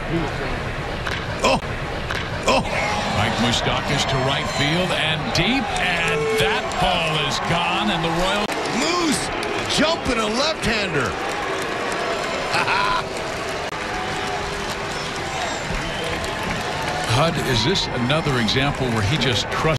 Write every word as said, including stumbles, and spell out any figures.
Oh! Oh! Mike Moustakas to right field and deep, and that ball is gone, and the Royals. Moose jumping a left-hander. Hud, is this another example where he just crushed